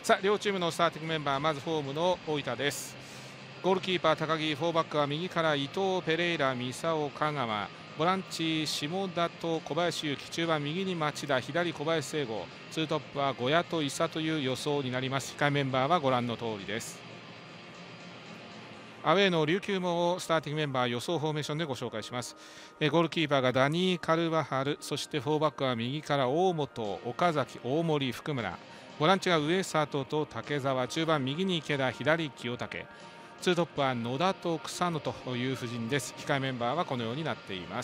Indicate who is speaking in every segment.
Speaker 1: さあ両チームのスターティングメンバー、まずホームの大分です。ゴールキーパー高木、4バックは右から伊藤、ペレイラ、三竿、香川、ボランチ下田と小林勇輝、中盤右に町田、左小林聖吾、ツートップは小谷と伊佐という予想になります。控えメンバーはご覧の通りです。アウェーの琉球もスターティングメンバー予想フォーメーションでご紹介します。ゴールキーパーがダニー・カルバハル、そして4バックは右から大本、岡崎、大森、福村、ボランチが上里と竹澤、中盤右に池田、左清武、ツートップは野田と草野という布陣です。控えメンバーはこのようになっています。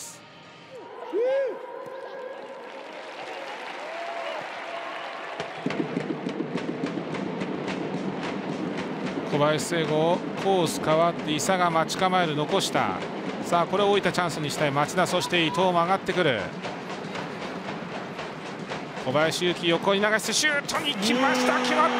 Speaker 1: 小林聖吾、コース変わって伊佐が待ち構える、残した。さあこれを置いたチャンスにしたい町田、そして伊藤も上がってくる。小林勇輝横に流してシュートに来ました。決まった。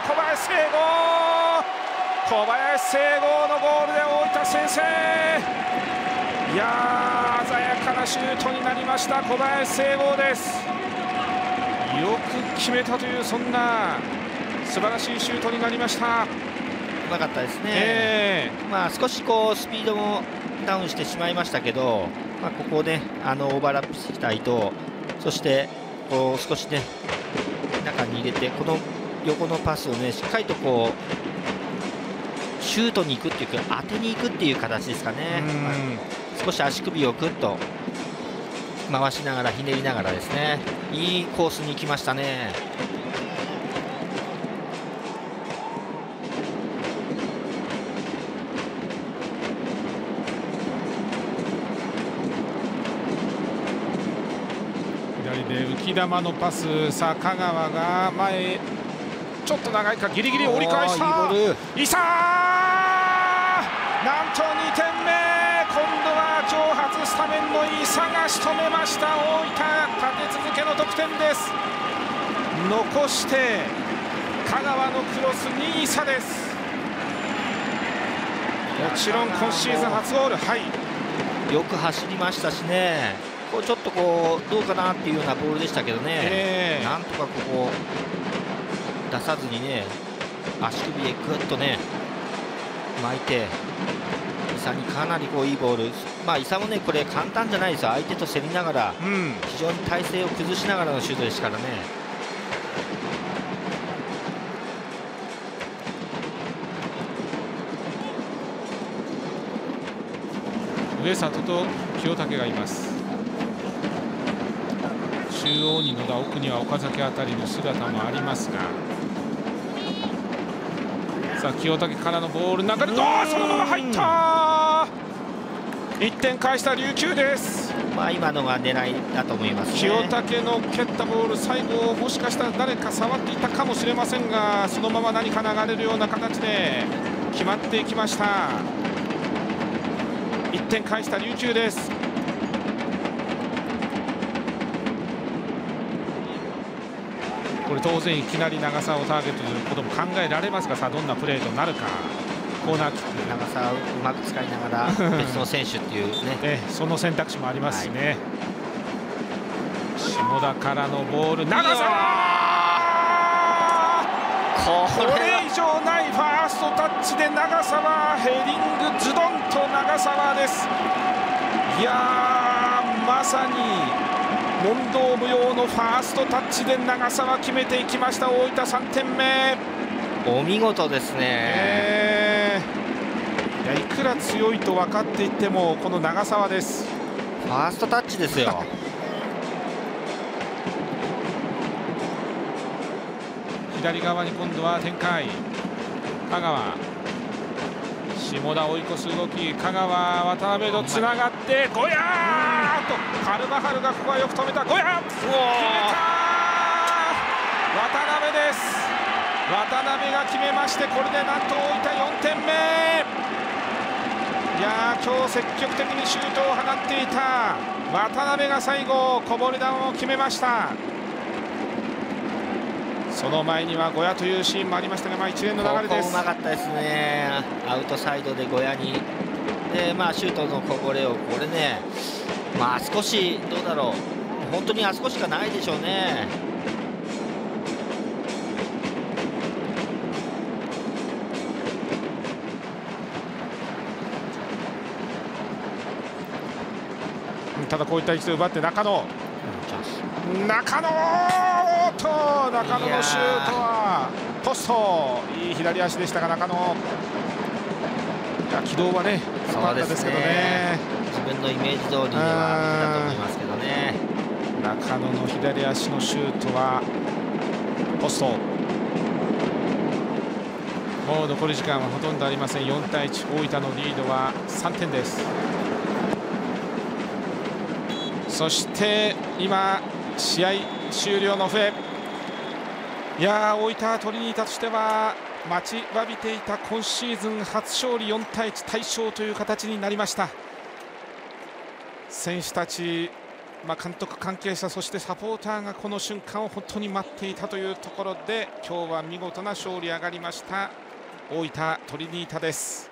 Speaker 1: 小林聖吾、小林聖吾のゴールで大分先制。いやー鮮やかなシュートになりました。小林聖吾です。よく決めたという、そんな素晴らしいシュートになりました。
Speaker 2: うまかったですね。少しこうスピードもダウンしてしまいましたけど、ここでオーバーラップしてきた伊藤、そしてこう少しね中に入れて、この横のパスをねしっかりとこうシュートに行くっていうか当てに行くっていう形ですかね。少し足首をぐっと回しながらひねりながらですね、いいコースに行きましたね。
Speaker 1: 浮き球のパス、さあ香川が前ちょっと長いか、ギリギリ折り返した。伊佐、なんと2点目。今度は長髪スタメンの伊佐が仕留めました。大分立て続けの得点です。残して香川のクロスに伊佐です。もちろん今シーズン初ゴール、
Speaker 2: よく走りましたしね。こうちょっとこうどうかなっていうようなボールでしたけどね、なんとかここ出さずにね、足首へぐっとね巻いて、伊佐にかなりこういいボール、伊佐もねこれ簡単じゃないですよ。相手と競りながら、非常に体勢を崩しながらのシュートですからね。
Speaker 1: 上里と清武がいます。中央に野田、奥には岡崎あたりの姿もありますが、さあ清武からのボール、中でそのまま入った。1点返した琉球です。
Speaker 2: 今のが狙いだと思いますね。
Speaker 1: 清武の蹴ったボール、最後もしかしたら誰か触っていたかもしれませんが、そのまま何か流れるような形で決まっていきました。1点返した琉球です。これ当然いきなり長沢をターゲットということも考えられますが、さあどんなプレーとなるか。コーナーキック、
Speaker 2: 長沢をうまく使いながら別の選手っていうね
Speaker 1: その選択肢もありますしね。下田からのボール、長沢、これ以上ないファーストタッチで長沢、ヘディングズドンと長沢です。いやーまさに問答無用のファーストタッチで長沢決めていきました。大分3点目、
Speaker 2: お見事ですね。
Speaker 1: いやいくら強いと分かっていてもこの長沢です。
Speaker 2: ファーストタッチですよ。
Speaker 1: 左側に今度は展開、香川、下田追い越す動き、香川、渡辺とつながってゴヤーとカルバハルがここはよく止めた。ゴヤー決めた。渡辺です。渡辺が決めまして、これでなんと大分4点目。いやー今日積極的にシュートを放っていた渡辺が最後こぼれ球を決めました。その前には小屋というシーンもありましたが、一連の流れです。
Speaker 2: ここうまかったですね。アウトサイドで小屋にで、シュートのこぼれをこれね、少しどうだろう、本当にあそこしかないでしょうね。
Speaker 1: だこういった位置で奪って中野、中野のシュートはポスト、いい左足でしたが中野、いや軌道はね良かったですけどね、
Speaker 2: 自分のイメージ通りではだと思いますけどね。
Speaker 1: 中野の左足のシュートはポスト。もう残り時間はほとんどありません。4対1、大分のリードは3点です。そして今試合終了の笛。いや大分トリニータとしては待ちわびていた今シーズン初勝利、4対1大勝という形になりました。選手たち、監督関係者、そしてサポーターがこの瞬間を本当に待っていたというところで、今日は見事な勝利上がりました大分トリニータです。